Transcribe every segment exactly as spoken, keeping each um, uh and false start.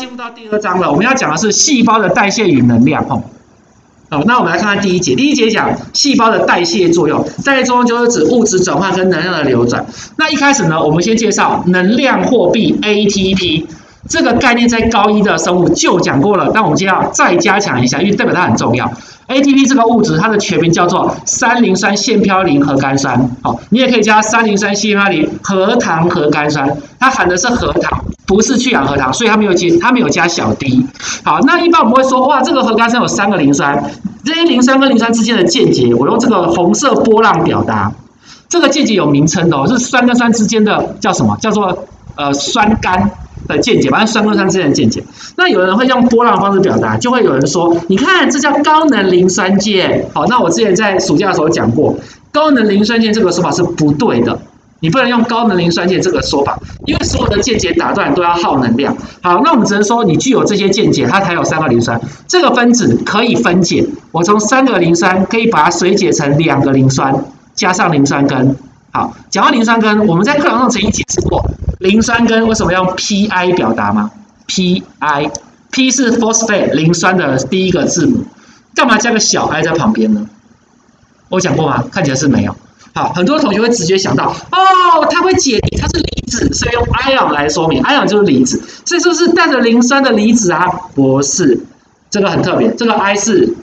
进入到第二章了，我们要讲的是细胞的代谢与能量哦。好，那我们来看看第一节。第一节讲细胞的代谢作用，代谢作用就是指物质转换跟能量的流转。那一开始呢，我们先介绍能量货币 A T P 这个概念，在高一的生物就讲过了，但我们今天要再加强一下，因为代表它很重要。A T P 这个物质，它的全名叫做三磷酸腺嘌呤核苷酸。好，你也可以加三磷酸腺嘌呤核糖核苷酸，它含的是核糖，不是去氧核糖，所以它没有加，它没有加小 d。好，那一般我们会说，哇，这个核苷酸有三个磷酸，这些磷酸跟磷酸之间的键结，我用这个红色波浪表达。这个键结有名称的哦，是酸跟酸之间的叫什么？叫做呃酸苷的键结，反正酸跟酸之间的键结。那有人会用波浪方式表达，就会有人说，你看这叫高能磷酸键。好，那我之前在暑假的时候讲过，高能磷酸键这个说法是不对的，你不能用高能磷酸键这个说法，因为所有的键结打断都要耗能量。好，那我们只能说你具有这些键结，它才有三个磷酸，这个分子可以分解，我从三个磷酸可以把它水解成两个磷酸，加上磷酸根。好，讲到磷酸根，我们在课堂上曾经解释过，磷酸根为什么要用 P I 表达吗 ？P I，P 是 phosphate 磷酸的第一个字母，干嘛加个小 i 在旁边呢？我讲过吗？看起来是没有。好，很多同学会直接想到，哦，它会解离，它是离子，所以用 ion 来说明 ，ion 就是离子，所以是不是带着磷酸的离子啊？不是，这个很特别，这个 I 是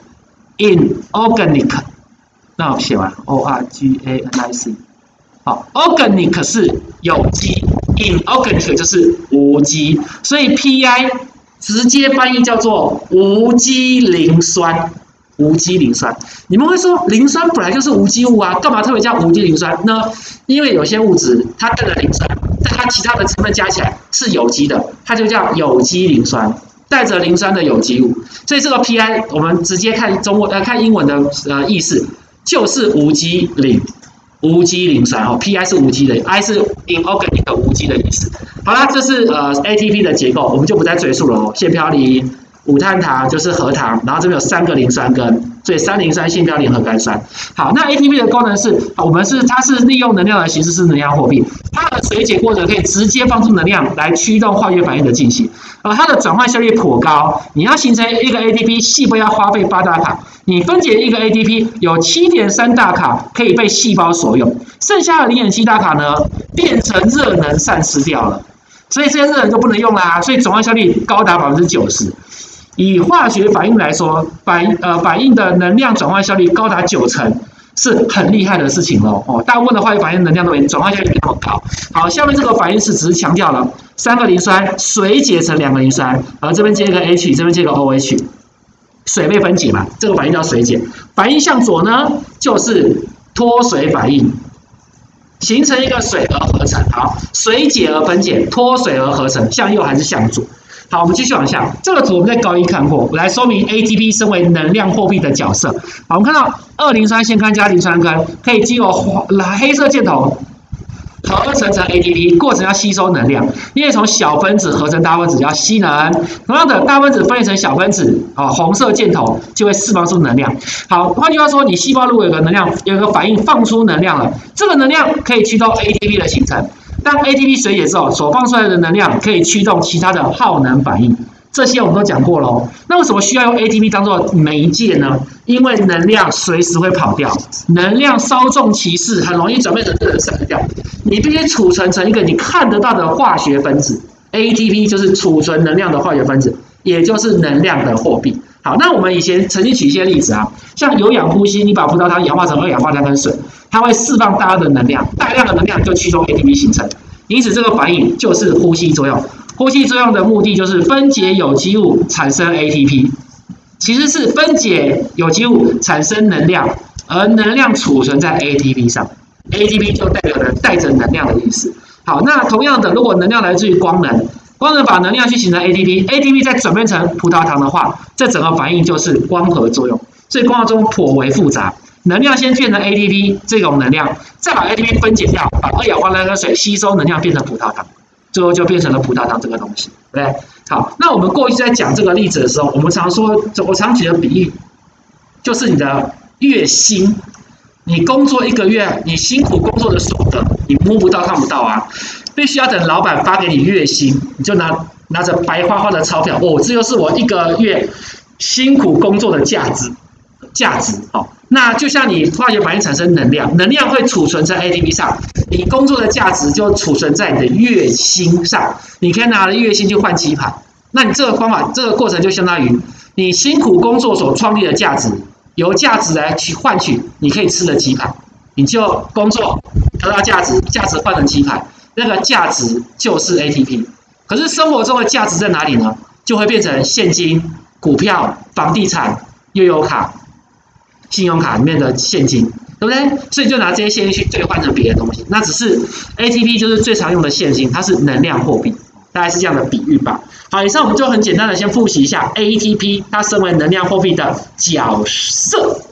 inorganic， 那我写完 O R G A N I C。好 ，organic 是有机 ，inorganic 就是无机，所以 P I 直接翻译叫做无机磷酸。无机磷酸，你们会说磷酸本来就是无机物啊，干嘛特别叫无机磷酸呢？因为有些物质它带了磷酸，但它其他的成分加起来是有机的，它就叫有机磷酸，带着磷酸的有机物。所以这个 P I 我们直接看中文呃看英文的呃意思就是无机磷。无机磷酸哦 ，P I 是无机的 ，I 是 inorganic 的无机的意思。好啦，这是呃 A T P 的结构，我们就不再赘述了哦。腺嘌呤、五碳糖就是核糖，然后这边有三个磷酸根，所以三磷酸腺嘌呤核苷酸。好，那 A T P 的功能是，我们是它是利用能量的形式是能量货币，它的水解过程可以直接放出能量来驱动化学反应的进行，而它的转换效率颇高。你要形成一个 A T P， 细胞要花费八大卡。你分解一个 A T P 有 七点三 大卡可以被细胞所用，剩下的 零点七 大卡呢变成热能散失掉了，所以这些热能就不能用啦，所以转换效率高达 百分之九十。以化学反应来说，反呃反应的能量转换效率高达九成，是很厉害的事情喽。哦，大部分的化学反应能量都没转换效率那么高。好，下面这个反应式只是强调了三个磷酸水解成两个磷酸，而这边接一个 H， 这边接一个 O H。水被分解嘛，这个反应叫水解。反应向左呢，就是脱水反应，形成一个水而合成。好，水解而分解，脱水而合成，向右还是向左？好，我们继续往下。这个图我们在高一看过，我来说明 A T P 身为能量货币的角色。好，我们看到二磷酸酰苷加磷酸根可以经由黑色箭头合成成 A T P， 过程要吸收能量，因为从小分子合成大分子要吸能。同样的，大分子分裂成小分子，哦，红色箭头就会释放出能量。好，换句话说，你细胞如果有个能量，有个反应放出能量了，这个能量可以驱动 A T P 的形成。当 A T P 水解之后，所放出来的能量可以驱动其他的耗能反应。这些我们都讲过喽。那为什么需要用 A T P 当做媒介呢？因为能量随时会跑掉，能量稍纵即逝，很容易转变成热能散掉。你必须储存成一个你看得到的化学分子 ，A T P 就是储存能量的化学分子，也就是能量的货币。好，那我们以前曾经举一些例子啊，像有氧呼吸，你把葡萄糖氧化成二氧化碳跟水，它会释放大量的能量，大量的能量就驱动 A T P 形成，因此这个反应就是呼吸作用。呼吸作用的目的就是分解有机物产生 A T P， 其实是分解有机物产生能量，而能量储存在 A T P 上 ，A T P 就代表了带着能量的意思。好，那同样的，如果能量来自于光能，光能把能量去形成 A T P，A T P 再转变成葡萄糖的话，这整个反应就是光合作用。所以光合作用颇为复杂，能量先变成 A T P 这种能量，再把 A T P 分解掉，把二氧化碳跟水吸收能量变成葡萄糖。最后就变成了葡萄糖这个东西，对不对？好，那我们过去在讲这个例子的时候，我们常说，我常举的比喻就是你的月薪，你工作一个月，你辛苦工作的所得，你摸不到看不到啊，必须要等老板发给你月薪，你就拿拿着白花花的钞票，哦，这就是我一个月辛苦工作的价值，价值哦。那就像你化学反应产生能量，能量会储存在 A T P 上，你工作的价值就储存在你的月薪上，你可以拿着月薪去换鸡排。那你这个方法，这个过程就相当于你辛苦工作所创立的价值，由价值来去换取你可以吃的鸡排，你就工作得到价值，价值换成鸡排，那个价值就是 A T P。可是生活中的价值在哪里呢？就会变成现金、股票、房地产、悠游卡、信用卡里面的现金，对不对？所以就拿这些现金去兑换成别的东西。那只是 A T P 就是最常用的现金，它是能量货币，大概是这样的比喻吧。好，以上我们就很简单的先复习一下 A T P 它身为能量货币的角色。